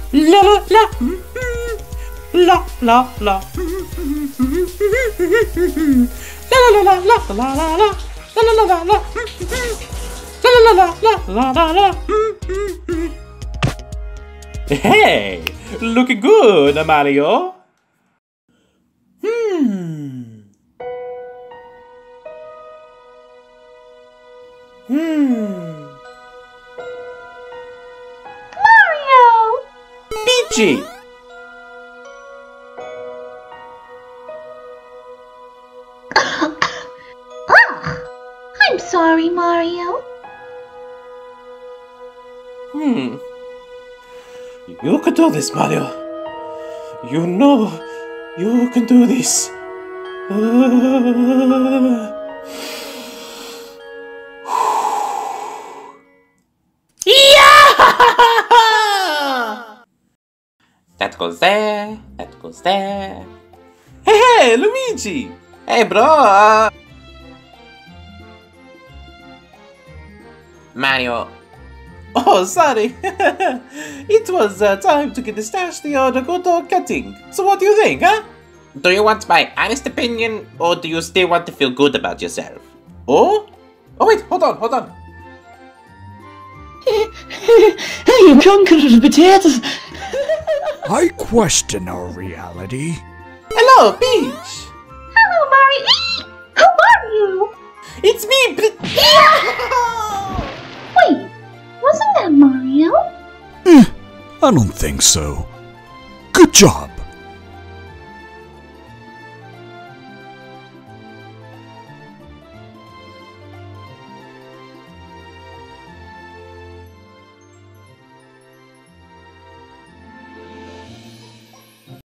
La la la. La la la. La la la la la la la la. La la la la la. La la la la la la. Hey, looking good, Mario. Mario! Peachy. I'm sorry, Mario. You can do this, Mario. You know you can do this. Yeah! That goes there. That goes there. Hey, Luigi! Hey, bro. Mario. Oh, sorry. It was time to get the stash the go to cutting. So what do you think, huh? Do you want my honest opinion, or do you still want to feel good about yourself? Oh? Oh wait, hold on. Hey, you drunk little potatoes! I question our reality. Hello, Peach! Hello, Mario. Who are you? It's me, Wait, wasn't that Mario? I don't think so. Good job.